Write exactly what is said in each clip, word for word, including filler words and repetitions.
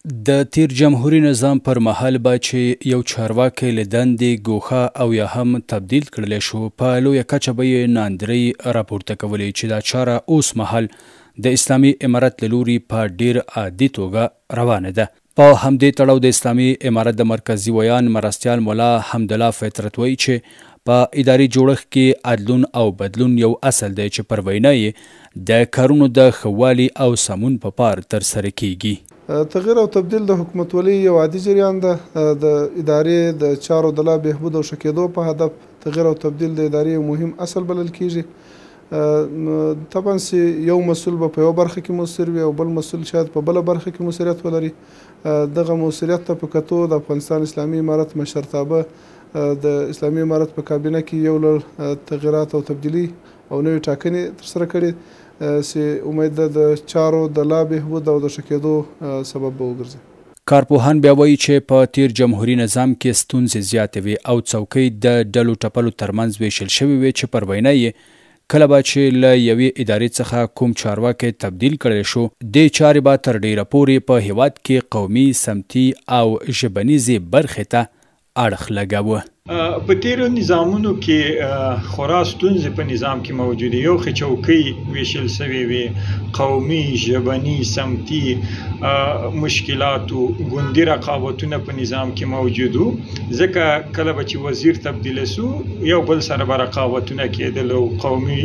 د تیر جمهوریت نظام پر مهال به چې یو چارواکی له دندې ګوښه او یا هم تبدیل کړلی شو، په لویه کچه به یې ناندرۍ راپورته کولې چې دا چاره اوس مهال د اسلامي امارت له لوري په ډیر عادي توګه روانه ده. په همدې تړاو د اسلامي امارت د مرکزي ویان مرستیال مولا حمدالله فطرت وایي چې په اداري جوړښت کې عدلون او بدلون یو اصل دی چې پر وینا یې د کارونو د ښه والي او سمون په پار ترسره کیږي. تغییر او تبدیل د حکومتولۍ یو عادي جریان ده. د ادارې د چارو د لا بهبود او ښه کېدو په هدف تغییر او تبدیل د ادارې یو مهم اصل بلل کیږي. طبعا چې یو مسؤل به په یو برخه کې مؤثر وي او بل مسؤل شاید په بله برخه کې مؤثریت ولري. دغه مؤثریت ته په کتو د افغانستان اسلامي امارت مشرتابه د اسلامي امارت په کابینه کې یو لړ تغییرات او تبدیلي او نوې ټاکنې ترسره کړي چې امید ده د چارو د لا بهبود او د ښه کېدو سبب به وګرځي. کارپوهان بیا وایي چې په تیر جمهوري نظام کې ستونزې زیاتې وې او څوکۍ د ډلو ټپلو ترمنځ ویشل شوې وې چې پر وینا یې کله به چې له یوې ادارې څخه کوم چارواکی تبدیل کړی شو، دې چارې به تر ډیره پورې په هیواد کې قومي، سمتي او ژبنیزې برخې ته اړخ لګاوه. په تیرو نظامونو کې خورا ستونزې په نظام کې موجودې، یو ښه چوکۍ ویشل سوې وې، قومي، ژبني، سمتي مشکلاتو، ګوندي رقابتونه په نظام کې موجود وو. ځکه کله به چې وزیر تبدیل سو یو بل سره به رقابتونه کېدل او قومي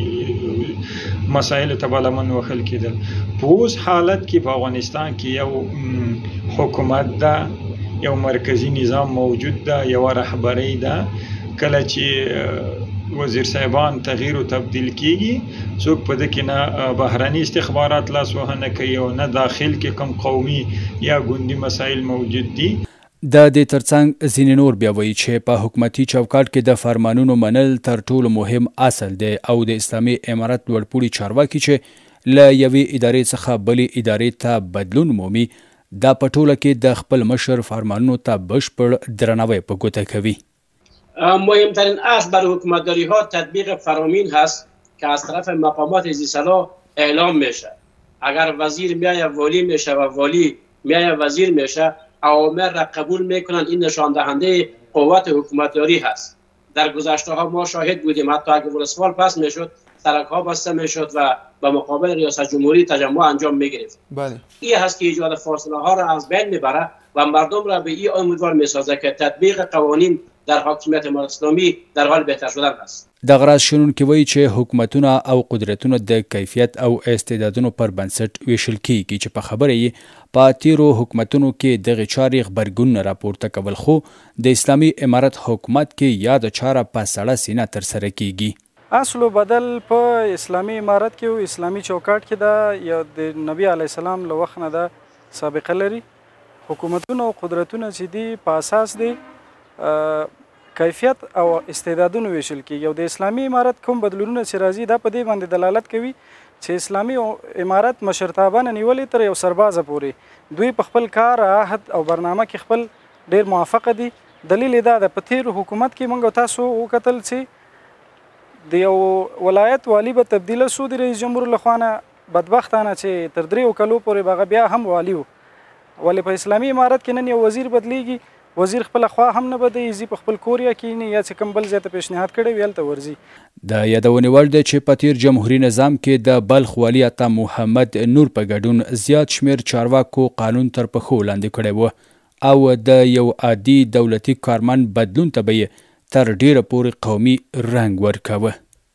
مسایلو ته به لمن وهل کېدل. په اوس حالت کې په افغانستان کې یو حکومت ده، یو مرکزی نظام موجود ده، یو رهبری ده. کله چې وزیر صاحبان تغییر او تبدیل کیږي، څوک په دې کې نه بهرني استخبارات لاس وهنه کوي او نه داخل کې کم قومي یا ګوندي مسایل موجود دي. د دې ترڅنګ ځینې نور بیا وایي چې په حکومتي چوکاټ کې د فرمانونو منل تر ټولو مهم اصل دی او د اسلامي امارت لوړپوړي چارواکي چې له یوې ادارې څخه بلې ادارې ته بدلون مومي، دا په ټوله کې د خپل مشر فرمانونو ته بشپړ درناوی په ګوته کوي. مهمترین اصل برای حکومتداری ها تطبیق فرامین هست که از طرف مقامات ذی صلاح اعلام میشه. اگر وزیر میایه والی میشه و والی میایه وزیر میشه، اوامر را قبول میکنن. این نشان دهنده قوت حکومتداری هست. در گذشته ها ما شاهد بودیم حتی اگر ولسوال پس میشد سرک ها بسته میشد و به مقابل ریاست جمهوری تجمع انجام میگرفت. بله. این هست که ایجاد فاصله ها را از بین میبره و مردم را به این امیدوار میسازه که تطبیق قوانین در حاکمیت امارت اسلامی در حال بهتر شدن است. د غراض شنونکي وایي چې حکومتونه او قدرتونه د کیفیت او استعدادونو پر بنسټ ویشل کیږي چې په خبره یې په تیرو حکومتونو کې دغه چارې غبرګون راپورته کول، خو د اسلامي امارت حکومت کې یاد چاره په سړه سینه ترسره کیږي. اصل و بدل په اسلامي امارت کې او اسلامي چوکاټ کې دا یا د نبی علی السلام له وخت نه دا سابقه لري. حکومتونه او قدرتونه چې دي په اساس دي کیفیت او استعدادونو ویشل کیږي. او د اسلامي امارت کوم بدلونونه چې راځي دا په دې باندې دلالت کوي چې اسلامي امارت مشرتابه نیولې تر یو سربازه پورې دوی په خپل کار، عهد او برنامه کې خپل ډیر موافقه دي. دلیل دا ده په تیر حکومت کې موږ تاسو وکتل چې د یو ولایت والی به تبدیل سو د رئیس جمهور لخوا نه، بدبختانه چې تر دریو کلو پورې به هغه بیا هم والی و. ولې په اسلامي امارت کې نن یو وزیر بدلیږي، وزیر خپله خوا هم نه بدوي، ځي په خپل کور یا کیني یا چې کوم بل ځای ته پیشنهاد کړی وي هلته ورځي. د یادونې وړ ده چې په تیر جمهوري نظام کې د بلخ والي عطا محمد نور په ګډون زیات شمېر چارواکو قانون تر پښو لاندې کړی و او د یو عادي دولتي کارمند بدلون ته به یې تر ډیره پورې قومي رنګ ورکاوه.